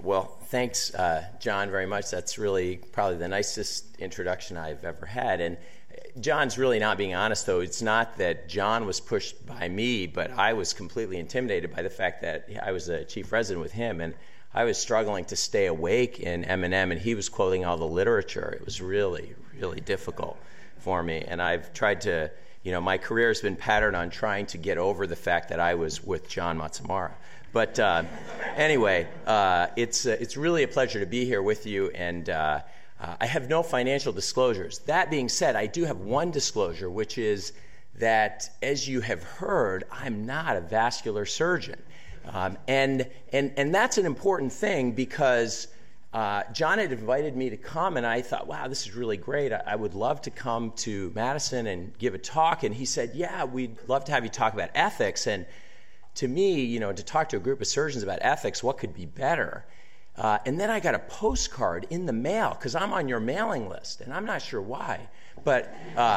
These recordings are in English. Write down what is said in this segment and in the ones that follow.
Well, thanks, John, very much. That's really probably the nicest introduction I've ever had. And John's really not being honest, though. It's not that John was pushed by me, but I was completely intimidated by the fact that I was a chief resident with him, and I was struggling to stay awake in M&M, and he was quoting all the literature. It was really, really difficult for me. And I've tried to, my career has been patterned on trying to get over the fact that I was with John Matsumara. But anyway, it's really a pleasure to be here with you, and I have no financial disclosures. That being said, I do have one disclosure, which is that, as you have heard, I'm not a vascular surgeon. And that's an important thing because John had invited me to come, and I thought, wow, this is really great. I would love to come to Madison and give a talk. And he said, yeah, we'd love to have you talk about ethics. And to me, to talk to a group of surgeons about ethics, what could be better? And then I got a postcard in the mail because I'm on your mailing list, and I'm not sure why. But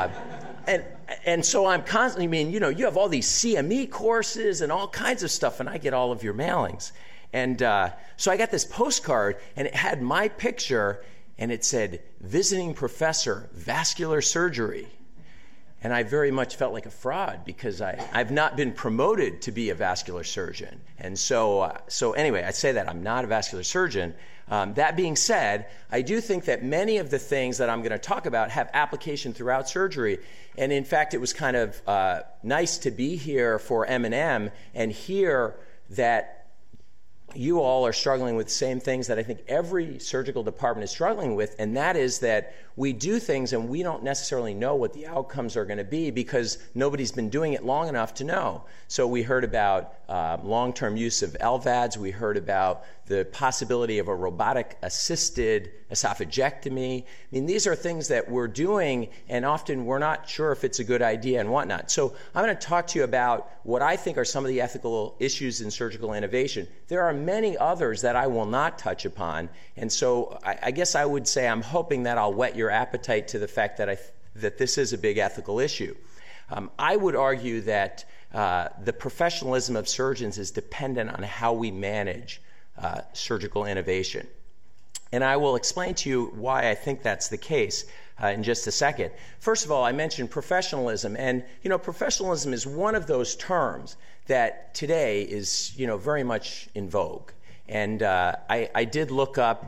and so I'm constantly, you have all these CME courses and all kinds of stuff, and I get all of your mailings. And so I got this postcard, and it had my picture, and it said, "Visiting Professor, Vascular Surgery." And I very much felt like a fraud because I've not been promoted to be a vascular surgeon. And so anyway, I say that I'm not a vascular surgeon. That being said, I do think that many of the things that I'm going to talk about have application throughout surgery. And in fact, it was kind of nice to be here for M&M and hear that you all are struggling with the same things that I think every surgical department is struggling with, and that is that we do things and we don't necessarily know what the outcomes are going to be because nobody's been doing it long enough to know. So we heard about long-term use of LVADs. We heard about the possibility of a robotic-assisted esophagectomy. These are things that we're doing, and often we're not sure if it's a good idea and whatnot. So I'm going to talk to you about what I think are some of the ethical issues in surgical innovation. There are many others that I will not touch upon, and so I guess I would say I'm hoping that I'll whet your appetite to the fact that this is a big ethical issue. I would argue that the professionalism of surgeons is dependent on how we manage surgical innovation. And I will explain to you why I think that's the case in just a second. First of all, I mentioned professionalism, and professionalism is one of those terms that today is very much in vogue. And I did look up,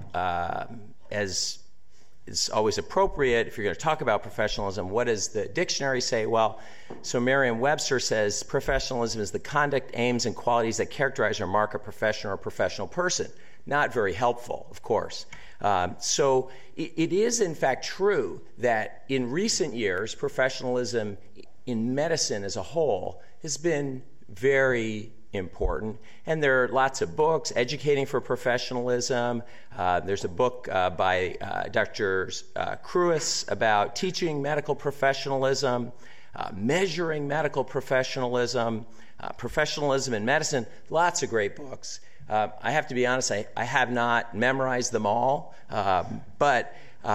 as is always appropriate if you're going to talk about professionalism, what does the dictionary say? Well, so Merriam-Webster says professionalism is the conduct, aims, and qualities that characterize or mark a profession or a professional person. Not very helpful, of course. So it is, in fact, true that in recent years, professionalism in medicine as a whole has been very important. And there are lots of books, Educating for Professionalism. There's a book by Dr. Cruis about teaching medical professionalism, measuring medical professionalism, professionalism in medicine, lots of great books. I have to be honest, I have not memorized them all, but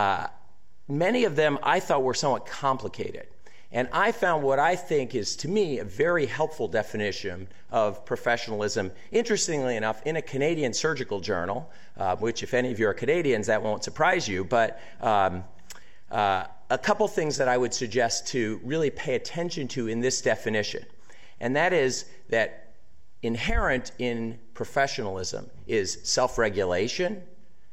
many of them I thought were somewhat complicated. And I found what I think is, to me, a very helpful definition of professionalism, interestingly enough, in a Canadian surgical journal, which if any of you are Canadians, that won't surprise you, but a couple things that I would suggest to really pay attention to in this definition. And that is that inherent in professionalism is self-regulation,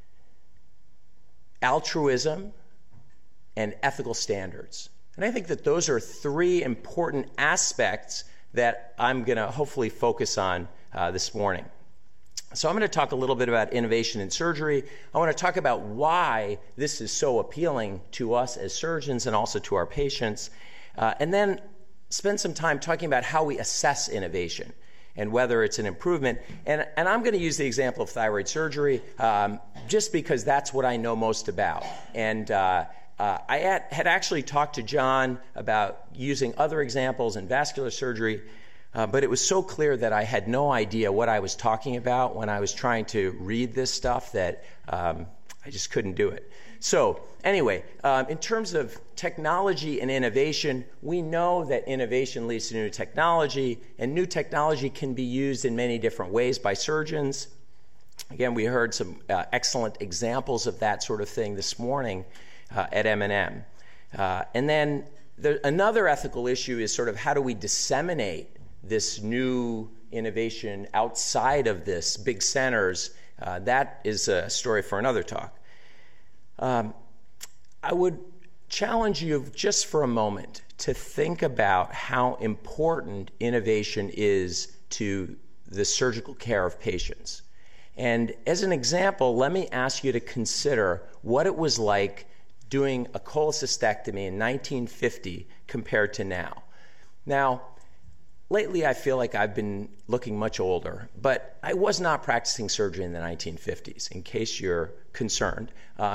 altruism, and ethical standards. And I think that those are three important aspects that I'm going to hopefully focus on this morning. So I'm going to talk a little bit about innovation in surgery. I want to talk about why this is so appealing to us as surgeons and also to our patients. And then spend some time talking about how we assess innovation and whether it's an improvement. And I'm going to use the example of thyroid surgery just because that's what I know most about. And I had actually talked to John about using other examples in vascular surgery, but it was so clear that I had no idea what I was talking about when I was trying to read this stuff that I just couldn't do it. So anyway, in terms of technology and innovation, we know that innovation leads to new technology, and new technology can be used in many different ways by surgeons. Again, we heard some excellent examples of that sort of thing this morning at M&M. And then another ethical issue is sort of how do we disseminate this new innovation outside of this big centers. That is a story for another talk. I would challenge you just for a moment to think about how important innovation is to the surgical care of patients. And as an example, let me ask you to consider what it was like doing a cholecystectomy in 1950 compared to now. Now, lately I feel like I've been looking much older, but I was not practicing surgery in the 1950s, in case you're concerned.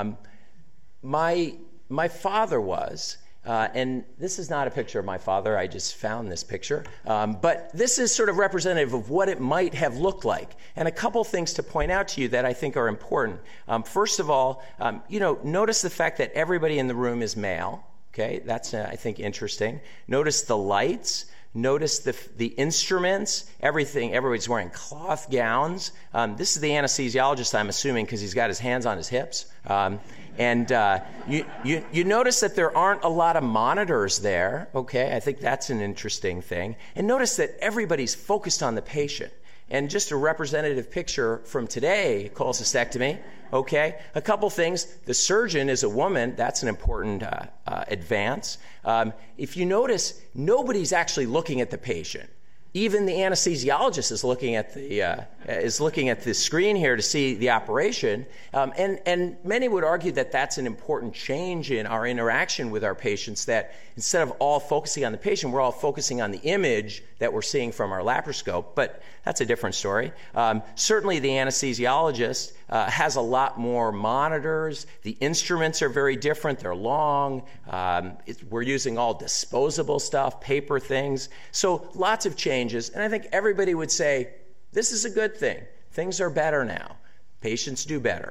My father was, and this is not a picture of my father, I just found this picture, but this is sort of representative of what it might have looked like. And a couple things to point out to you that I think are important. First of all, notice the fact that everybody in the room is male. Okay, that's, I think, interesting. Notice the lights. Notice the instruments, everything. Everybody's wearing cloth gowns. This is the anesthesiologist, I'm assuming, because he's got his hands on his hips. And you notice that there aren't a lot of monitors there. Okay, I think that's an interesting thing. And notice that everybody's focused on the patient. And just a representative picture from today, cholecystectomy, okay? A couple things. The surgeon is a woman. That's an important advance. If you notice, nobody's actually looking at the patient. Even the anesthesiologist is looking at the screen here to see the operation, and many would argue that that's an important change in our interaction with our patients. That instead of all focusing on the patient, we're all focusing on the image that we're seeing from our laparoscope. But that's a different story. Certainly, the anesthesiologist has a lot more monitors. The instruments are very different. They're long. We're using all disposable stuff, paper things. So lots of changes. And I think everybody would say, this is a good thing. Things are better now. Patients do better.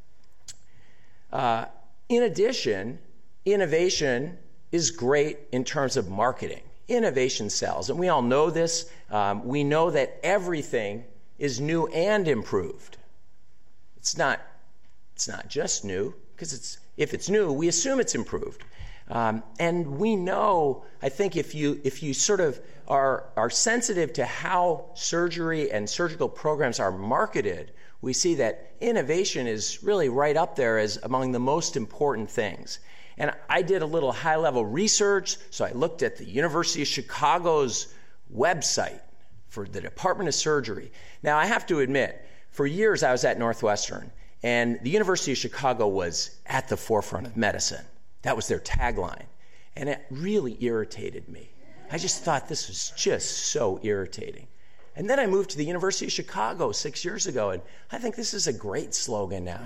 In addition, innovation is great in terms of marketing. Innovation sells. And we all know this. We know that everything is new and improved. It's not just new, because if it's new, we assume it's improved. And we know, I think if you sort of are sensitive to how surgery and surgical programs are marketed, we see that innovation is really right up there as among the most important things. And I did a little high-level research, so I looked at the University of Chicago's website for the Department of Surgery. Now, I have to admit, for years I was at Northwestern, and the University of Chicago was at the forefront of medicine. That was their tagline. And it really irritated me. I just thought this was just so irritating. And then I moved to the University of Chicago 6 years ago, and I think this is a great slogan now.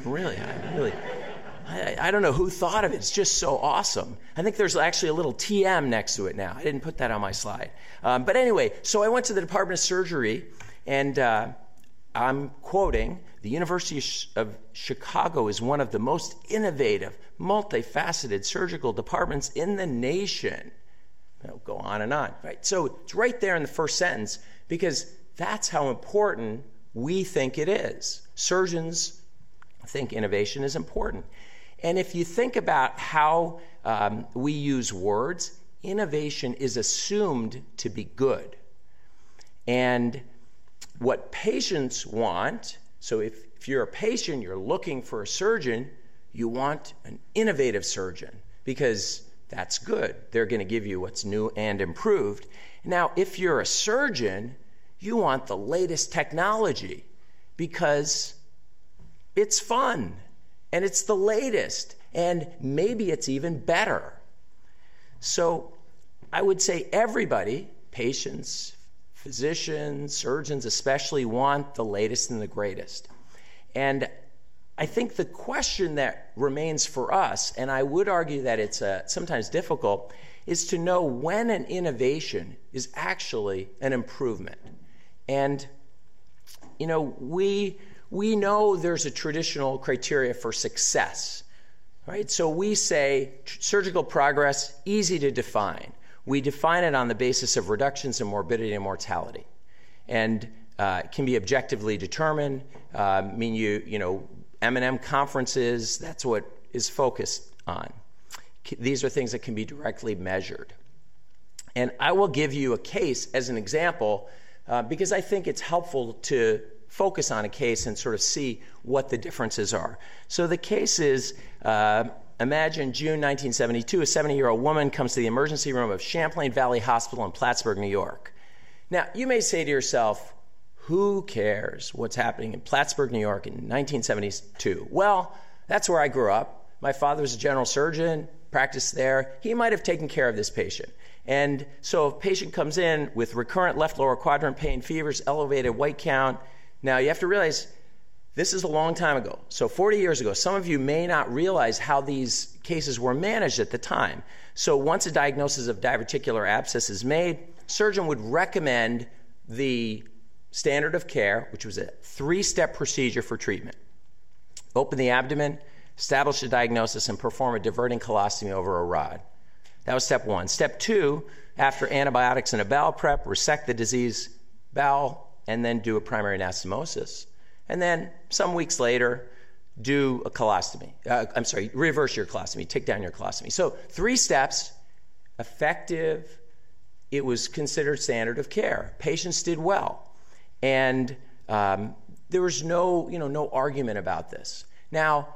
I don't know who thought of it. It's just so awesome. I think there's actually a little TM next to it now. I didn't put that on my slide. But anyway, so I went to the Department of Surgery, and I'm quoting, the University of Chicago is one of the most innovative, multifaceted surgical departments in the nation. It'll go on and on, right? So it's right there in the first sentence, because that's how important we think it is. Surgeons think innovation is important. And if you think about how we use words, innovation is assumed to be good. And what patients want, so if you're a patient, you're looking for a surgeon, you want an innovative surgeon, because that's good. They're going to give you what's new and improved. Now, if you're a surgeon, you want the latest technology, because it's fun, and it's the latest, and maybe it's even better. So I would say everybody, patients, physicians, surgeons especially, want the latest and the greatest. And I think the question that remains for us, and I would argue that it's sometimes difficult, is to know when an innovation is actually an improvement. And, we know there's a traditional criteria for success, right? So we say surgical progress, easy to define. We define it on the basis of reductions in morbidity and mortality. And can be objectively determined. M&M conferences, that's what is focused on. These are things that can be directly measured. And I will give you a case as an example because I think it's helpful to focus on a case and sort of see what the differences are. So the case is, imagine June 1972, a 70-year-old woman comes to the emergency room of Champlain Valley Hospital in Plattsburgh, New York. Now, you may say to yourself, who cares what's happening in Plattsburgh, New York in 1972? Well, that's where I grew up. My father was a general surgeon, practiced there. He might have taken care of this patient. And so if a patient comes in with recurrent left lower quadrant pain, fevers, elevated white count, now you have to realize this is a long time ago. So 40 years ago, some of you may not realize how these cases were managed at the time. So once a diagnosis of diverticular abscess is made, surgeon would recommend the standard of care, which was a 3-step procedure for treatment. Open the abdomen, establish a diagnosis, and perform a diverting colostomy over a rod. That was step 1. Step 2, after antibiotics and a bowel prep, resect the diseased bowel, and then do a primary anastomosis. And then some weeks later, do a colostomy. Reverse your colostomy, take down your colostomy. So 3 steps, effective. It was considered standard of care. Patients did well. And there was no argument about this. Now,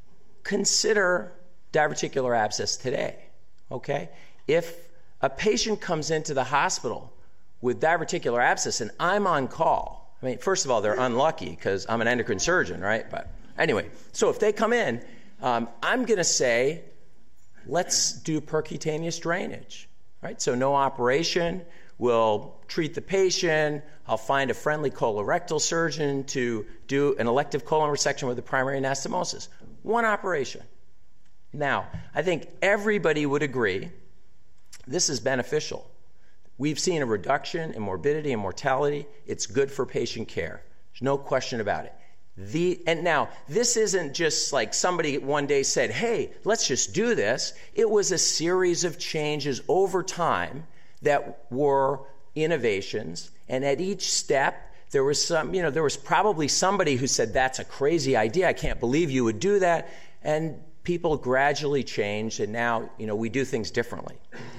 consider diverticular abscess today, okay? If a patient comes into the hospital with diverticular abscess and I'm on call, I mean, first of all, they're unlucky because I'm an endocrine surgeon, right? But anyway, so if they come in, I'm going to say, let's do percutaneous drainage, right? So no operation. We'll treat the patient. I'll find a friendly colorectal surgeon to do an elective colon resection with a primary anastomosis. 1 operation. Now, I think everybody would agree this is beneficial. We've seen a reduction in morbidity and mortality. It's good for patient care. There's no question about it. And now, this isn't just like somebody one day said, hey, let's just do this. It was a series of changes over time that were innovations, and at each step there was probably somebody who said, that's a crazy idea, I can't believe you would do that, and people gradually changed, and now we do things differently.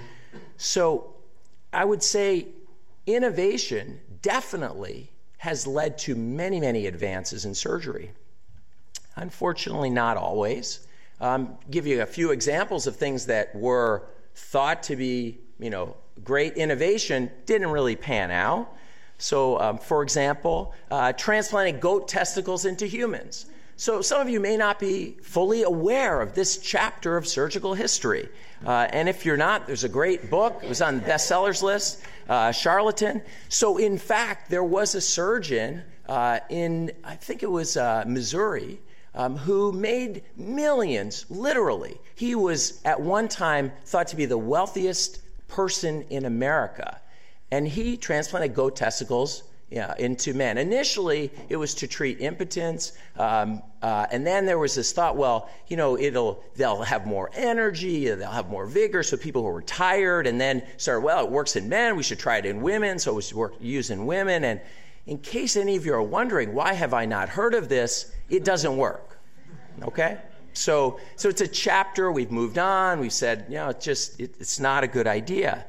So I would say innovation definitely has led to many, many advances in surgery. Unfortunately, not always. Give you a few examples of things that were thought to be great innovation, didn't really pan out. So, for example, transplanting goat testicles into humans. So some of you may not be fully aware of this chapter of surgical history. And if you're not, there's a great book. It was on the bestsellers list, Charlatan. So, in fact, there was a surgeon in, I think it was Missouri, who made millions, literally. He was, at one time, thought to be the wealthiest person in America. And he transplanted goat testicles into men. Initially, it was to treat impotence. And then there was this thought, well, they'll have more energy, they'll have more vigor, so people who were tired. And then started, well, it works in men, we should try it in women, so it was used in women. And in case any of you are wondering, why have I not heard of this? It doesn't work, okay? So it's a chapter, we've moved on, we've said, it's not a good idea.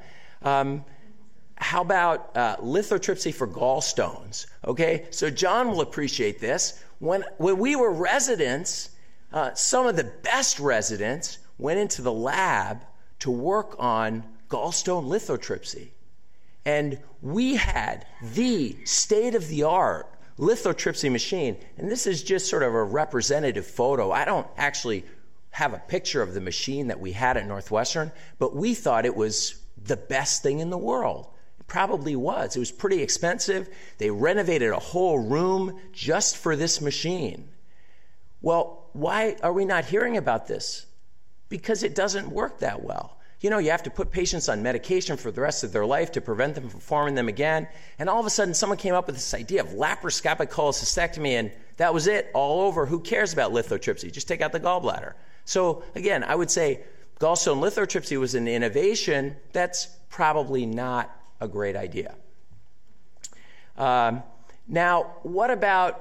How about lithotripsy for gallstones? Okay, so John will appreciate this. When we were residents, some of the best residents went into the lab to work on gallstone lithotripsy. And we had the state-of-the-art lithotripsy machine. And this is just sort of a representative photo. I don't actually have a picture of the machine that we had at Northwestern, but we thought it was the best thing in the world. Probably was. It was pretty expensive. They renovated a whole room just for this machine. Well, why are we not hearing about this? Because it doesn't work that well. You have to put patients on medication for the rest of their life to prevent them from forming them again. And all of a sudden, someone came up with this idea of laparoscopic cholecystectomy, and that was it, all over. Who cares about lithotripsy? Just take out the gallbladder. So again, I would say gallstone lithotripsy was an innovation. That's probably not a great idea. Now, what about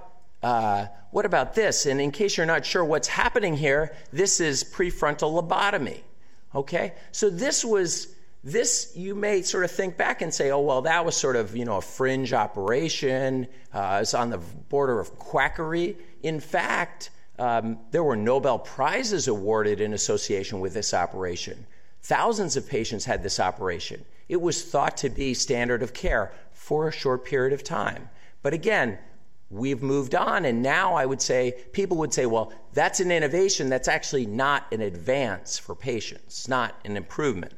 this? And in case you're not sure what's happening here, this is prefrontal lobotomy. Okay? So this you may sort of think back and say, oh, well, that was sort of, a fringe operation. It's on the border of quackery. In fact, there were Nobel Prizes awarded in association with this operation. Thousands of patients had this operation. It was thought to be standard of care for a short period of time. But again, we've moved on, and now I would say, people would say, well, that's an innovation. That's actually not an advance for patients, not an improvement.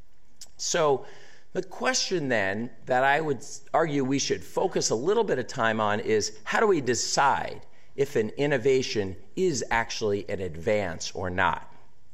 So the question then that I would argue we should focus a little bit of time on is, how do we decide if an innovation is actually an advance or not?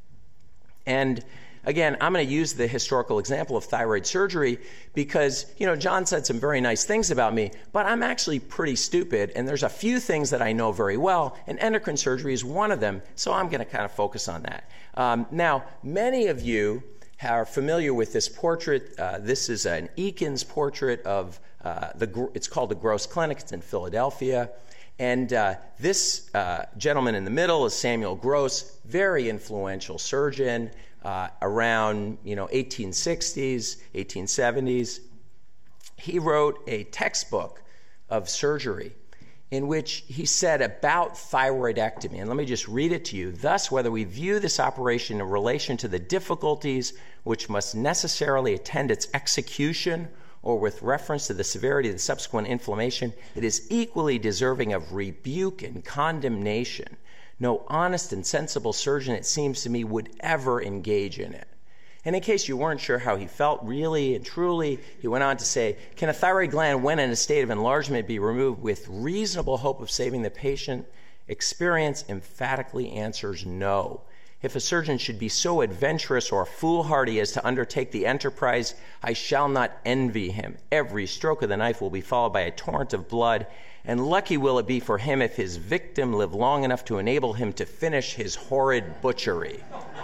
And again, I'm going to use the historical example of thyroid surgery because, John said some very nice things about me, but I'm actually pretty stupid, and there's a few things that I know very well, and endocrine surgery is one of them, so I'm going to kind of focus on that. Now, many of you are familiar with this portrait. This is an Eakins portrait of it's called the Gross Clinic. It's in Philadelphia. And this gentleman in the middle is Samuel Gross, very influential surgeon around 1860s, 1870s. He wrote a textbook of surgery in which he said about thyroidectomy, and let me just read it to you. Thus, whether we view this operation in relation to the difficulties which must necessarily attend its execution or with reference to the severity of the subsequent inflammation, it is equally deserving of rebuke and condemnation. No honest and sensible surgeon, it seems to me, would ever engage in it. And in case you weren't sure how he felt really and truly, he went on to say, can a thyroid gland, when in a state of enlargement, be removed with reasonable hope of saving the patient? Experience emphatically answers no. If a surgeon should be so adventurous or foolhardy as to undertake the enterprise, I shall not envy him. Every stroke of the knife will be followed by a torrent of blood, and lucky will it be for him if his victim live long enough to enable him to finish his horrid butchery.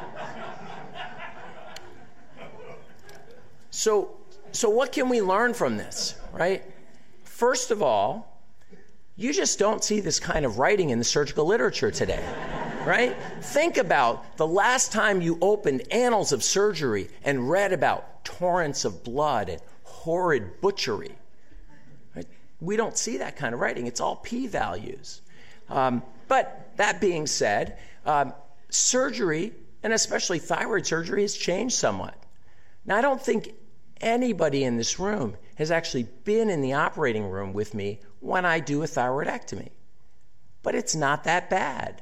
So what can we learn from this, right? First of all, you just don't see this kind of writing in the surgical literature today, right? Think about the last time you opened Annals of Surgery and read about torrents of blood and horrid butchery. Right? We don't see that kind of writing. It's all p-values. But that being said, surgery, and especially thyroid surgery, has changed somewhat. Now, I don't think anybody in this room has actually been in the operating room with me when I do a thyroidectomy. But it's not that bad.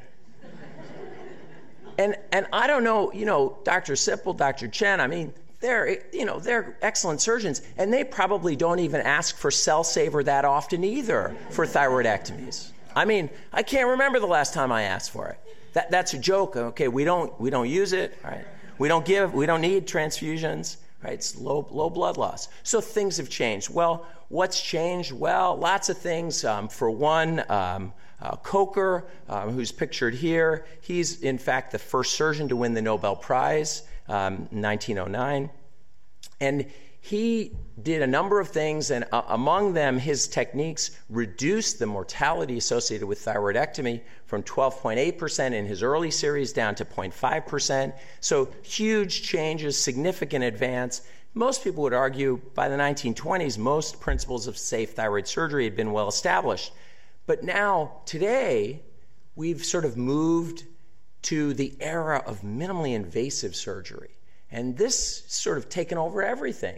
And I don't know, Dr. Sipple, Dr. Chen, I mean, they're excellent surgeons, and they probably don't even ask for cell saver that often either for thyroidectomies. I mean, I can't remember the last time I asked for it. That's a joke. Okay, we don't use it, right? We don't need transfusions. Right, it's low blood loss. So things have changed. Well, what's changed? Well, lots of things. For one, Coker, who's pictured here, he's in fact the first surgeon to win the Nobel Prize in 1909. And he did a number of things, and among them, his techniques reduced the mortality associated with thyroidectomy from 12.8% in his early series down to 0.5%. So huge changes, significant advance. Most people would argue by the 1920s, most principles of safe thyroid surgery had been well established. But now, today, we've sort of moved to the era of minimally invasive surgery. And this sort of taken over everything.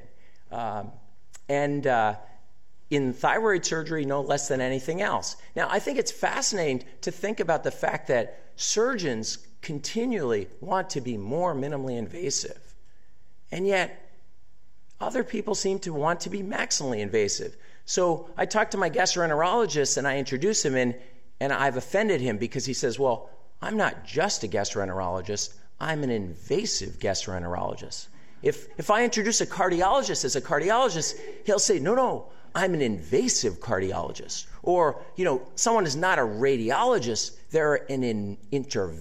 In thyroid surgery, no less than anything else. Now, I think it's fascinating to think about the fact that surgeons continually want to be more minimally invasive. And yet, other people seem to want to be maximally invasive. So I talked to my gastroenterologist, and I introduced him, and I've offended him because he says, well, I'm not just a gastroenterologist, I'm an invasive gastroenterologist. If I introduce a cardiologist as a cardiologist, he'll say, no, I'm an invasive cardiologist. Or, someone is not a radiologist, they're an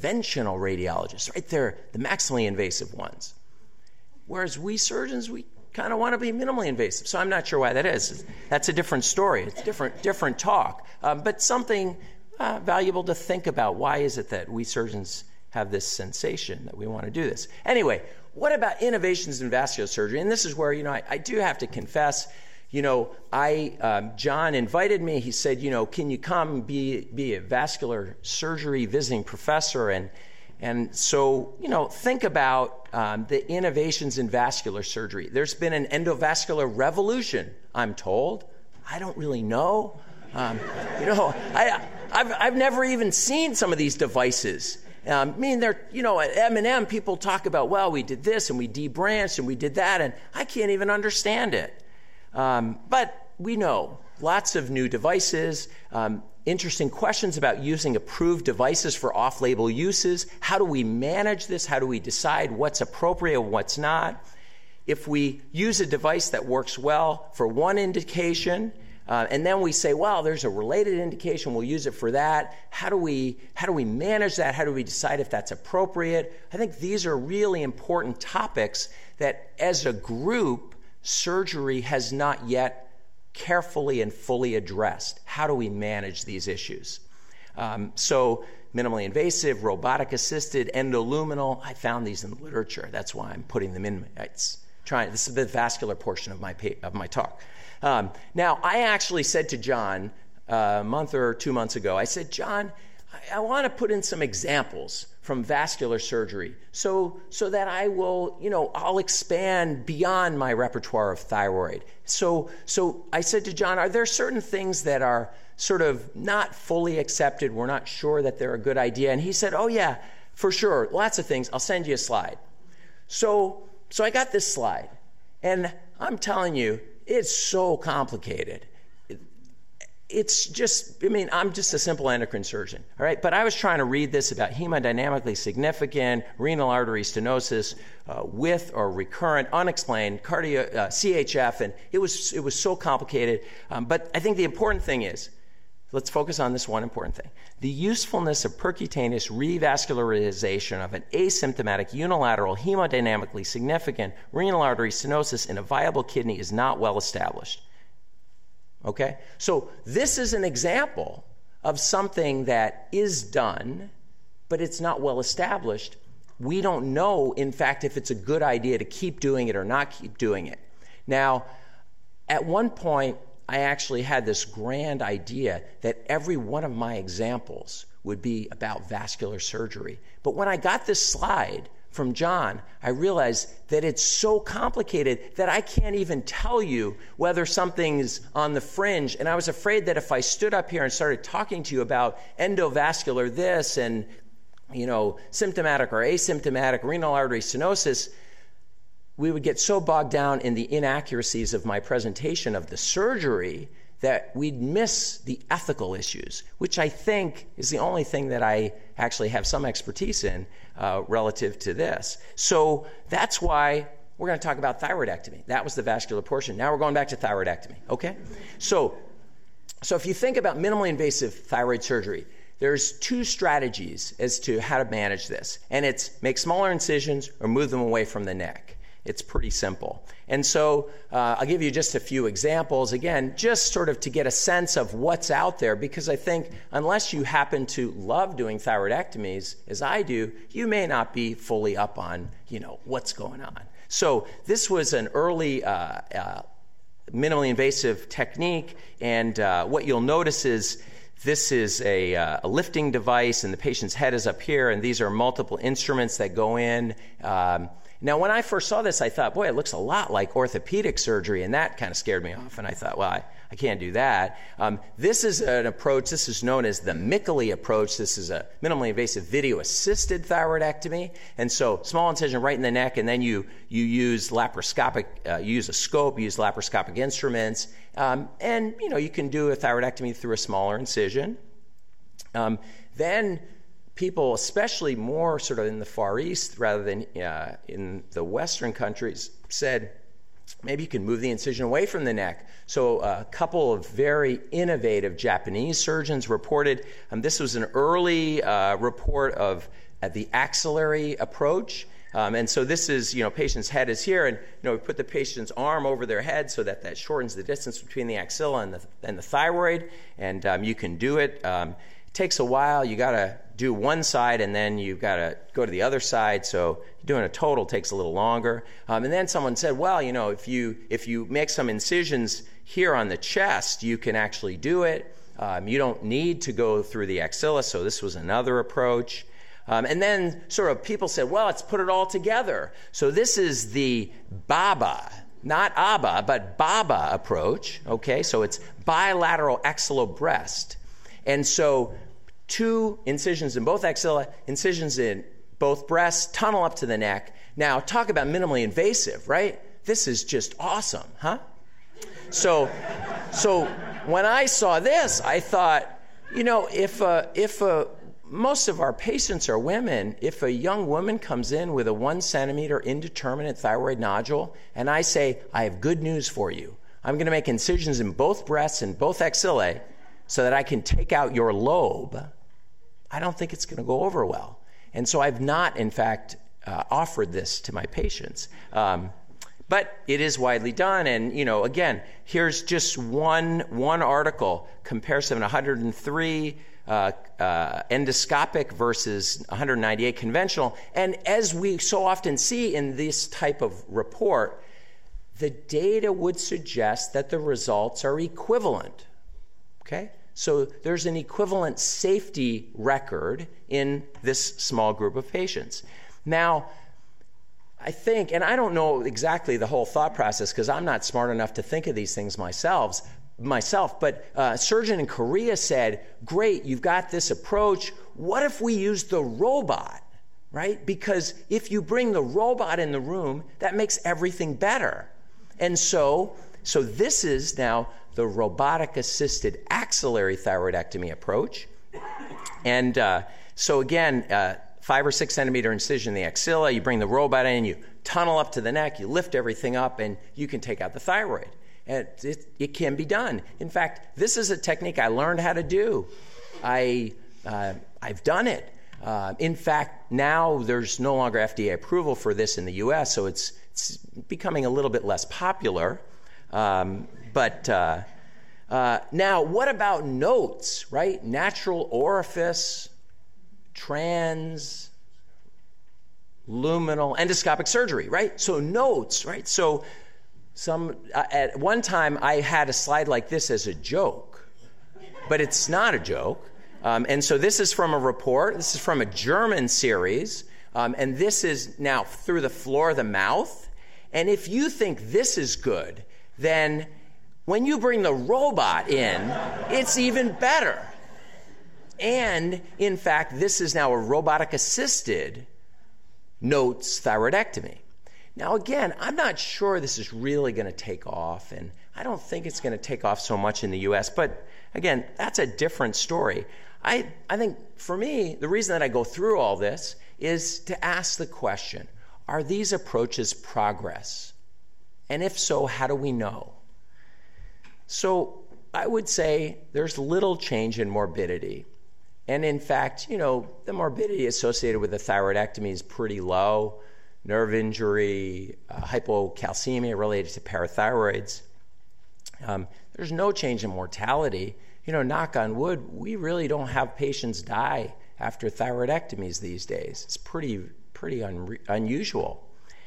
interventional radiologist, right? They're the maximally invasive ones. Whereas we surgeons, we kind of want to be minimally invasive. So I'm not sure why that is. That's a different story. It's different talk, but something valuable to think about. Why is it that we surgeons have this sensation that we want to do this? Anyway, what about innovations in vascular surgery? And this is where, I do have to confess, John invited me. He said, can you come be a vascular surgery visiting professor? And so, think about the innovations in vascular surgery. There's been an endovascular revolution, I'm told. I don't really know. I've never even seen some of these devices. They're, at M&M, people talk about, well, we did this and we debranched and we did that, and I can't even understand it. But we know lots of new devices, interesting questions about using approved devices for off-label uses. How do we manage this? How do we decide what's appropriate and what's not? If we use a device that works well for one indication, and then we say, well, there's a related indication, we'll use it for that. How do we manage that? How do we decide if that's appropriate? I think these are really important topics that, as a group, surgery has not yet carefully and fully addressed. How do we manage these issues? So minimally invasive, robotic-assisted, endoluminal, I found these in the literature. That's why I'm putting them in. This is the vascular portion of my talk. Now, I actually said to John a month or 2 months ago, I said, John, I want to put in some examples from vascular surgery so that I will, I'll expand beyond my repertoire of thyroid. So I said to John, are there certain things that are sort of not fully accepted? We're not sure that they're a good idea. And he said, oh yeah, for sure, lots of things. I'll send you a slide. So I got this slide, and I'm telling you, it's so complicated. It's just, I'm just a simple endocrine surgeon, all right? But I was trying to read this about hemodynamically significant renal artery stenosis with or recurrent, unexplained CHF, and it was so complicated. But I think the important thing is, let's focus on this one important thing. The usefulness of percutaneous revascularization of an asymptomatic unilateral hemodynamically significant renal artery stenosis in a viable kidney is not well established. Okay? So this is an example of something that is done, but it's not well established. We don't know, in fact, if it's a good idea to keep doing it or not keep doing it. Now, at one point, I actually had this grand idea that every one of my examples would be about vascular surgery. But when I got this slide from John, I realized that it's so complicated that I can't even tell you whether something's on the fringe. And I was afraid that if I stood up here and started talking to you about endovascular this and, symptomatic or asymptomatic renal artery stenosis, we would get so bogged down in the inaccuracies of my presentation of the surgery that we'd miss the ethical issues, which I think is the only thing that I actually have some expertise in relative to this. So that's why we're going to talk about thyroidectomy. That was the vascular portion. Now we're going back to thyroidectomy, okay? So if you think about minimally invasive thyroid surgery, there's two strategies as to how to manage this, and it's make smaller incisions or move them away from the neck. It's pretty simple. And so I'll give you just a few examples, again, just sort of to get a sense of what's out there, because I think unless you happen to love doing thyroidectomies, as I do, you may not be fully up on, what's going on. So this was an early minimally invasive technique, and what you'll notice is this is a lifting device, and the patient's head is up here, and these are multiple instruments that go in. Now, when I first saw this, I thought, boy, it looks a lot like orthopedic surgery, and that kind of scared me off. And I thought, well, I can't do that. This is an approach, this is known as the Mickley approach. This is a minimally invasive video-assisted thyroidectomy. And so small incision right in the neck, and then you use laparoscopic, you use a scope, you use laparoscopic instruments, and, you can do a thyroidectomy through a smaller incision. Then people, especially more sort of in the Far East rather than in the Western countries, said maybe you can move the incision away from the neck. So a couple of very innovative Japanese surgeons reported, this was an early report of the axillary approach. And so this is, patient's head is here, and we put the patient's arm over their head so that shortens the distance between the axilla and the thyroid, and you can do it. It takes a while. You got to do one side, and then you've got to go to the other side. So doing a total takes a little longer. And then someone said, well, if you make some incisions here on the chest, you can actually do it. You don't need to go through the axilla, so this was another approach. And then sort of people said, well, let's put it all together. So this is the BABA, not ABBA, but BABA approach. Okay, so it's bilateral axillobreast. And so 2 incisions in both axilla, incisions in both breasts, tunnel up to the neck. Now, talk about minimally invasive, right? This is just awesome, huh? So when I saw this, I thought, if most of our patients are women, if a young woman comes in with a 1 centimeter indeterminate thyroid nodule, and I say, I have good news for you. I'm going to make incisions in both breasts and both axillae so that I can take out your lobe, I don't think it's going to go over well. And so I've not, in fact, offered this to my patients. But it is widely done, and again, here's just one article, comparison of 103 endoscopic versus 198 conventional. And as we so often see in this type of report, the data would suggest that the results are equivalent. Okay, so there's an equivalent safety record in this small group of patients. Now, I think, and I don't know exactly the whole thought process because I'm not smart enough to think of these things myself, but a surgeon in Korea said, great, you've got this approach. What if we use the robot, right? Because if you bring the robot in the room, that makes everything better. And so this is now the robotic-assisted axillary thyroidectomy approach. And so again, 5 or 6 centimeter incision in the axilla, you bring the robot in, you tunnel up to the neck, you lift everything up, and you can take out the thyroid. And it can be done. In fact, this is a technique I learned how to do. I've done it. In fact, now there's no longer FDA approval for this in the U.S., so it's becoming a little bit less popular. But now, what about notes, right? Natural orifice, transluminal endoscopic surgery, right? So notes, right? So at one time I had a slide like this as a joke, but it's not a joke. And so this is from a report. This is from a German series, and this is now through the floor of the mouth. And if you think this is good, then when you bring the robot in, it's even better. And, in fact, this is now a robotic-assisted notes thyroidectomy. Now, again, I'm not sure this is really going to take off, and I don't think it's going to take off so much in the U.S., but, again, that's a different story. I think, for me, the reason that I go through all this is to ask the question, are these approaches progress? And if so, how do we know? So I would say there's little change in morbidity. And in fact, the morbidity associated with a thyroidectomy is pretty low. Nerve injury, hypocalcemia related to parathyroids. There's no change in mortality. Knock on wood, we really don't have patients die after thyroidectomies these days. It's pretty unusual.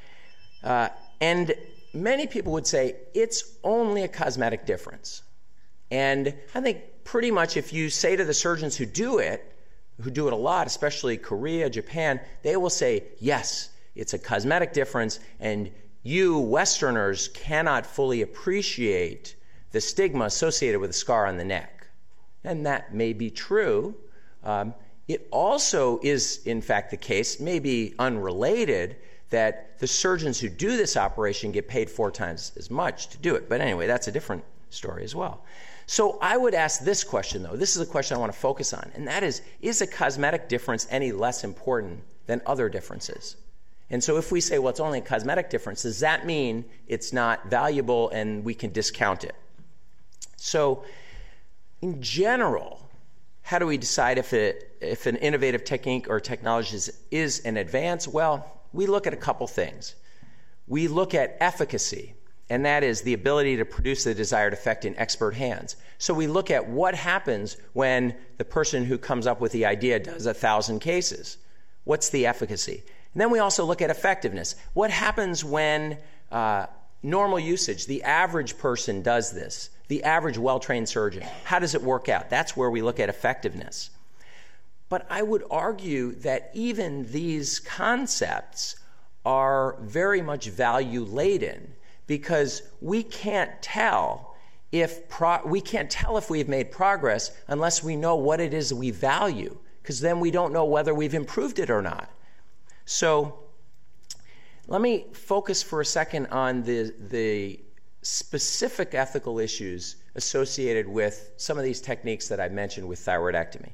And many people would say it's only a cosmetic difference. And I think pretty much if you say to the surgeons who do it a lot, especially Korea, Japan, they will say, yes, it's a cosmetic difference, and you Westerners cannot fully appreciate the stigma associated with a scar on the neck. And that may be true. It also is, in fact, the case, maybe unrelated, that the surgeons who do this operation get paid 4 times as much to do it. But anyway, that's a different story as well. So I would ask this question, though. This is a question I want to focus on, and that is a cosmetic difference any less important than other differences? And so if we say, well, it's only a cosmetic difference, does that mean it's not valuable and we can discount it? So in general, how do we decide if an innovative technique or technology is an advance? Well, we look at a couple things. We look at efficacy, and that is the ability to produce the desired effect in expert hands. So we look at what happens when the person who comes up with the idea does 1,000 cases. What's the efficacy? And then we also look at effectiveness. What happens when normal usage, the average person does this, the average well-trained surgeon? How does it work out? That's where we look at effectiveness. But I would argue that even these concepts are very much value-laden, because we can't tell if we've made progress unless we know what it is we value, because then we don't know whether we've improved it or not. So let me focus for a second on the specific ethical issues associated with some of these techniques that I mentioned with thyroidectomy.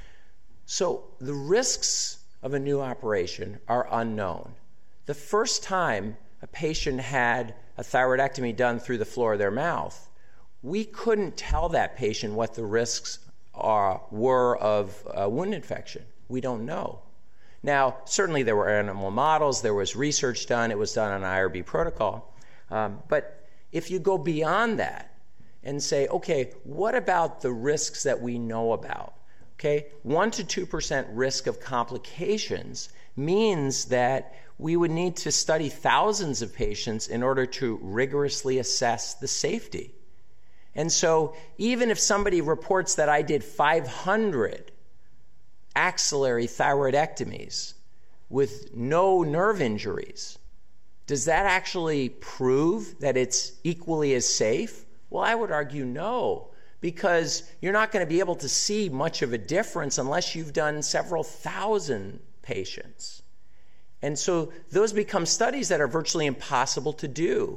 So the risks of a new operation are unknown. The first time a patient had a thyroidectomy done through the floor of their mouth, we couldn't tell that patient what the risks were of a wound infection. We don't know. Now, certainly there were animal models, there was research done, it was done on IRB protocol. But if you go beyond that and say, okay, what about the risks that we know about? Okay, 1 to 2% risk of complications means that we would need to study thousands of patients in order to rigorously assess the safety. And so even if somebody reports that I did 500 axillary thyroidectomies with no nerve injuries, does that actually prove that it's equally as safe? Well, I would argue no, because you're not going to be able to see much of a difference unless you've done several thousand patients. And so those become studies that are virtually impossible to do.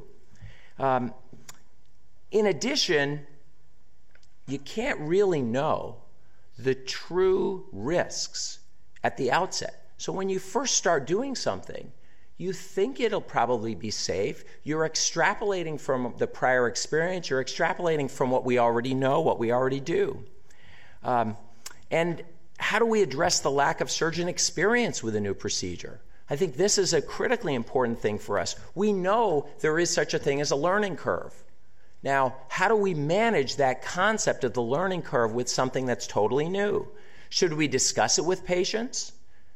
In addition, you can't really know the true risks at the outset. So when you first start doing something, you think it'll probably be safe. You're extrapolating from the prior experience. You're extrapolating from what we already know, what we already do. And how do we address the lack of surgeon experience with a new procedure? I think this is a critically important thing for us. We know there is such a thing as a learning curve. Now, how do we manage that concept of the learning curve with something that's totally new? Should we discuss it with patients?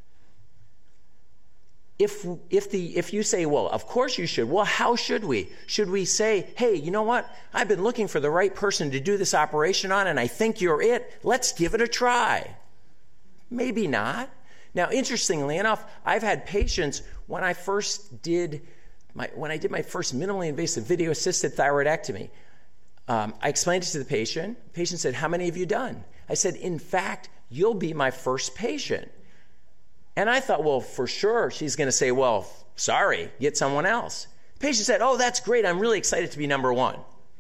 If you say, well, of course you should, well, how should we? Should we say, hey, you know what? I've been looking for the right person to do this operation on, and I think you're it. Let's give it a try. Maybe not. Now, interestingly enough, I've had patients, when I did my first minimally invasive video-assisted thyroidectomy, I explained it to the patient. The patient said, how many have you done? I said, in fact, you'll be my first patient. And I thought, well, for sure, she's going to say, well, sorry, get someone else. The patient said, oh, that's great. I'm really excited to be number one.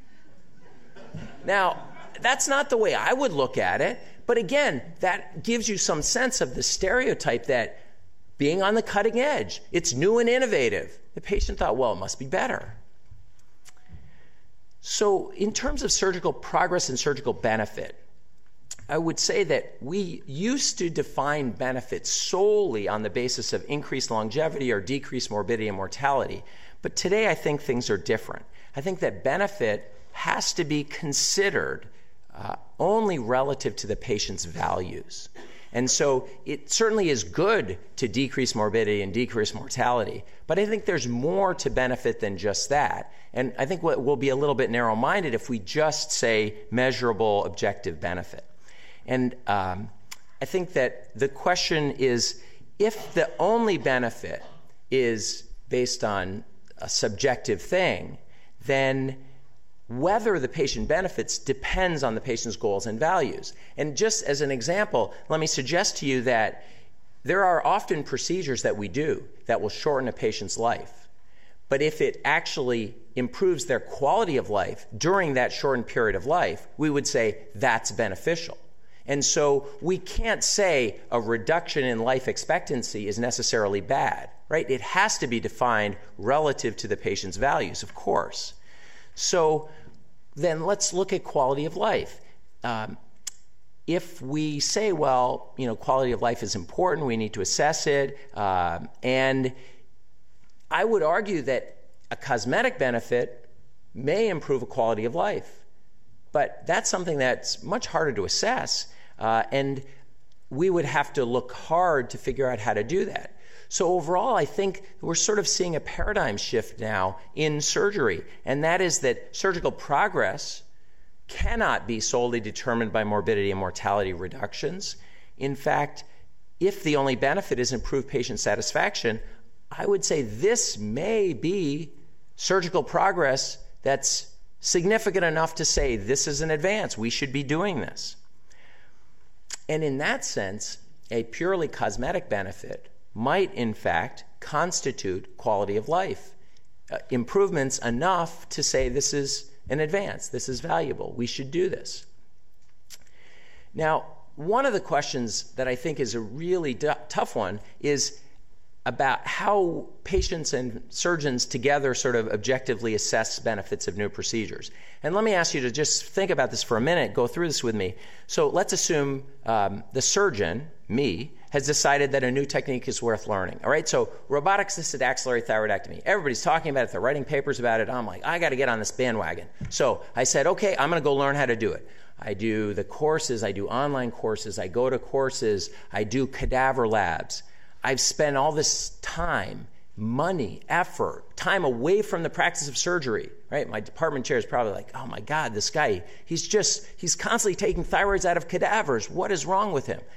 Now, that's not the way I would look at it. But again, that gives you some sense of the stereotype that being on the cutting edge, it's new and innovative. The patient thought, well, it must be better. So in terms of surgical progress and surgical benefit, I would say that we used to define benefits solely on the basis of increased longevity or decreased morbidity and mortality. But today I think things are different. I think that benefit has to be considered only relative to the patient's values. And so it certainly is good to decrease morbidity and decrease mortality, but I think there's more to benefit than just that. And I think we'll be a little bit narrow-minded if we just say measurable objective benefit. And I think that the question is, if the only benefit is based on a subjective thing, then whether the patient benefits depends on the patient's goals and values. And just as an example, let me suggest to you that there are often procedures that we do that will shorten a patient's life. But if it actually improves their quality of life during that shortened period of life, we would say that's beneficial. And so we can't say a reduction in life expectancy is necessarily bad, right? It has to be defined relative to the patient's values, of course. So then let's look at quality of life. If we say, well, quality of life is important, we need to assess it, and I would argue that a cosmetic benefit may improve a quality of life, but that's something that's much harder to assess, and we would have to look hard to figure out how to do that. So overall, I think we're sort of seeing a paradigm shift now in surgery, and that is that surgical progress cannot be solely determined by morbidity and mortality reductions. In fact, if the only benefit is improved patient satisfaction, I would say this may be surgical progress that's significant enough to say this is an advance, we should be doing this. And in that sense, a purely cosmetic benefit might in fact constitute quality of life. Improvements enough to say this is an advance, this is valuable, we should do this. Now, one of the questions that I think is a really tough one is about how patients and surgeons together sort of objectively assess benefits of new procedures. And let me ask you to just think about this for a minute, go through this with me. So let's assume the surgeon, me, has decided that a new technique is worth learning. All right, so robotic-assisted axillary thyroidectomy. Everybody's talking about it, they're writing papers about it. I'm like, I got to get on this bandwagon. So I said, okay, I'm going to go learn how to do it. I do the courses, I do online courses, I go to courses, I do cadaver labs. I've spent all this time, money, effort, time away from the practice of surgery, right? My department chair is probably like, oh my God, this guy, he's constantly taking thyroids out of cadavers. What is wrong with him?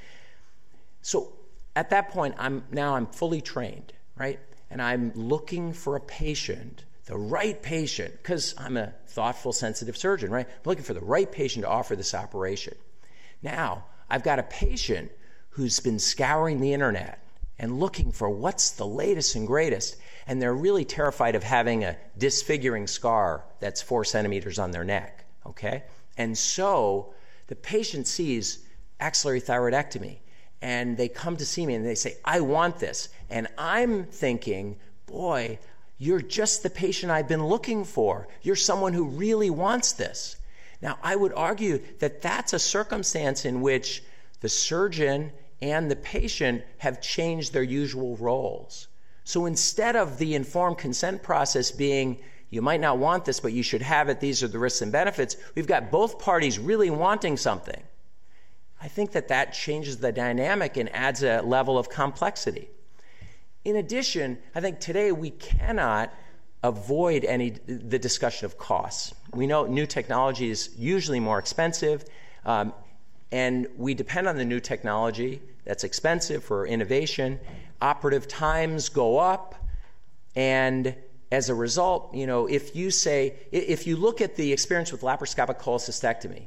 So at that point, I'm fully trained, right? And I'm looking for a patient, the right patient, because I'm a thoughtful, sensitive surgeon, right? I'm looking for the right patient to offer this operation. Now, I've got a patient who's been scouring the internet and looking for what's the latest and greatest, and they're really terrified of having a disfiguring scar that's 4 centimeters on their neck, okay? And so the patient sees axillary thyroidectomy, and they come to see me and they say, I want this. And I'm thinking, boy, you're just the patient I've been looking for. You're someone who really wants this. Now, I would argue that that's a circumstance in which the surgeon and the patient have changed their usual roles. So instead of the informed consent process being, you might not want this, but you should have it, these are the risks and benefits, we've got both parties really wanting something. I think that changes the dynamic and adds a level of complexity. In addition, I think today we cannot avoid the discussion of costs. We know new technology is usually more expensive, and we depend on the new technology that's expensive for innovation. Operative times go up, and as a result, if you look at the experience with laparoscopic cholecystectomy,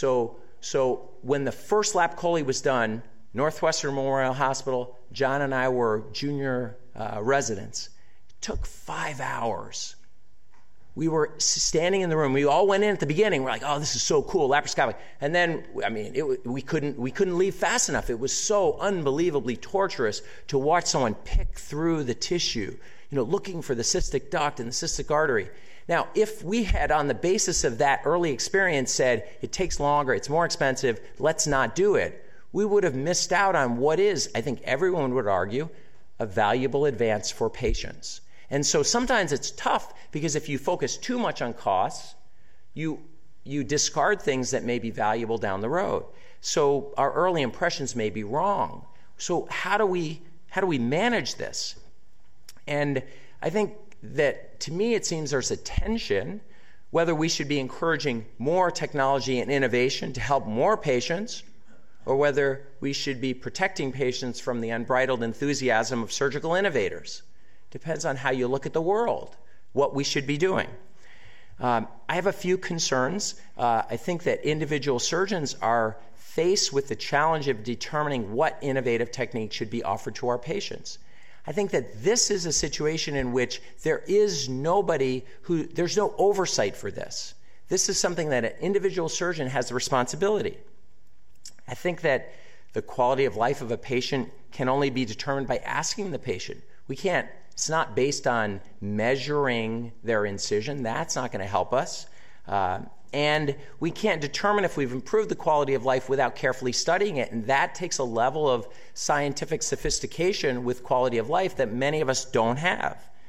so when the first lap chole was done, Northwestern Memorial Hospital, John and I were junior residents. It took 5 hours. We were standing in the room. We all went in at the beginning. We're like, oh, this is so cool, laparoscopic. And then, we couldn't leave fast enough. It was so unbelievably torturous to watch someone pick through the tissue, looking for the cystic duct and the cystic artery. Now, if we had, on the basis of that early experience, said, it takes longer, it's more expensive, let's not do it, we would have missed out on what is, I think everyone would argue, a valuable advance for patients. And so sometimes it's tough because if you focus too much on costs, you discard things that may be valuable down the road. So our early impressions may be wrong. So how do we manage this? And I think that, to me, it seems there's a tension whether we should be encouraging more technology and innovation to help more patients, or whether we should be protecting patients from the unbridled enthusiasm of surgical innovators. Depends on how you look at the world, what we should be doing. I have a few concerns. I think that individual surgeons are faced with the challenge of determining what innovative technique should be offered to our patients. I think that this is a situation in which there's no oversight for this. This is something that an individual surgeon has the responsibility. I think that the quality of life of a patient can only be determined by asking the patient. It's not based on measuring their incision. That's not going to help us. And we can't determine if we've improved the quality of life without carefully studying it. And that takes a level of scientific sophistication with quality of life that many of us don't have.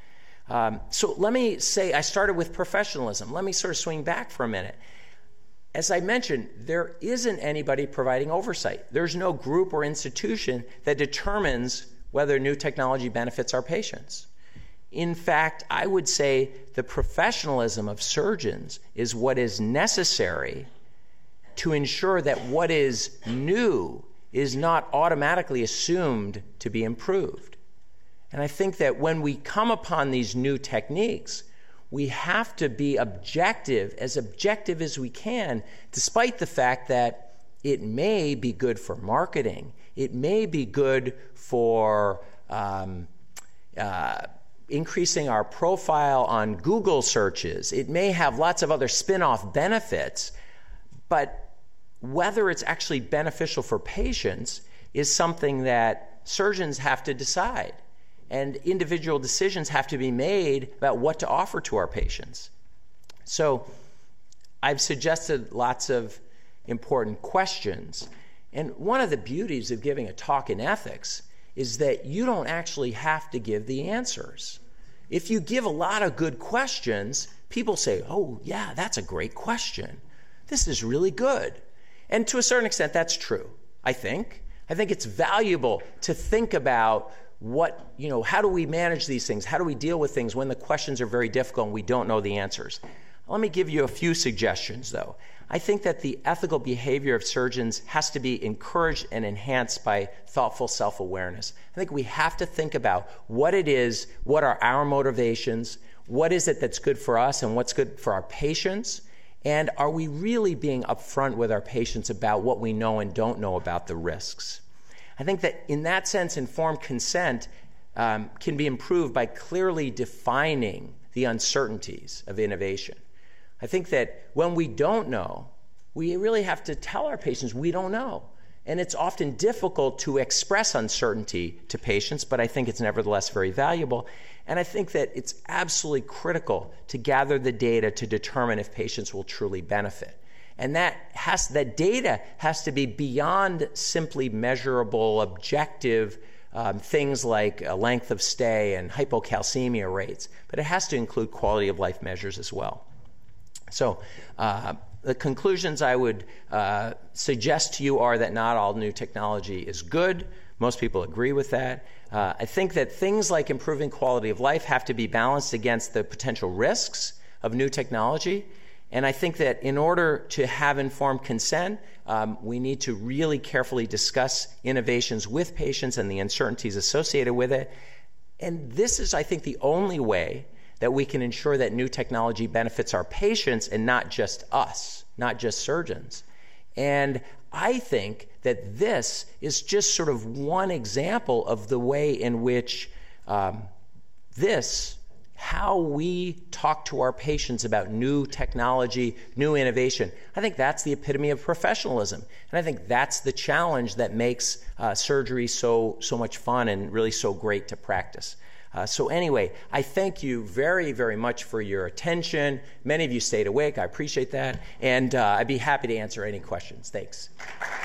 So let me say, I started with professionalism. Let me sort of swing back for a minute. As I mentioned, there isn't anybody providing oversight. There's no group or institution that determines whether new technology benefits our patients. In fact, I would say the professionalism of surgeons is what is necessary to ensure that what is new is not automatically assumed to be improved. And I think that when we come upon these new techniques, we have to be objective as we can, despite the fact that it may be good for marketing. It may be good for increasing our profile on Google searches. It may have lots of other spin-off benefits, but whether it's actually beneficial for patients is something that surgeons have to decide. And individual decisions have to be made about what to offer to our patients. So I've suggested lots of important questions. And one of the beauties of giving a talk in ethics is that you don't actually have to give the answers. If you give a lot of good questions, people say, oh, yeah, that's a great question. This is really good. And to a certain extent, that's true, I think. I think it's valuable to think about how do we manage these things? How do we deal with things when the questions are very difficult and we don't know the answers? Let me give you a few suggestions, though. I think that the ethical behavior of surgeons has to be encouraged and enhanced by thoughtful self-awareness. I think we have to think about what it is, what are our motivations, what is it that's good for us and what's good for our patients, and are we really being upfront with our patients about what we know and don't know about the risks? I think that in that sense, informed consent can be improved by clearly defining the uncertainties of innovation. I think that when we don't know, we really have to tell our patients we don't know. And it's often difficult to express uncertainty to patients, but I think it's nevertheless very valuable. And I think that it's absolutely critical to gather the data to determine if patients will truly benefit. And that data has to be beyond simply measurable, objective things like length of stay and hypocalcemia rates, but it has to include quality of life measures as well. So the conclusions I would suggest to you are that not all new technology is good. Most people agree with that. I think that things like improving quality of life have to be balanced against the potential risks of new technology. And I think that in order to have informed consent, we need to really carefully discuss innovations with patients and the uncertainties associated with it. And this is, I think, the only way that we can ensure that new technology benefits our patients and not just us, not just surgeons. And I think that this is just sort of one example of the way in which how we talk to our patients about new technology, new innovation, I think that's the epitome of professionalism. And I think that's the challenge that makes surgery so much fun and really so great to practice. So anyway, I thank you very, very much for your attention. Many of you stayed awake. I appreciate that. And I'd be happy to answer any questions. Thanks.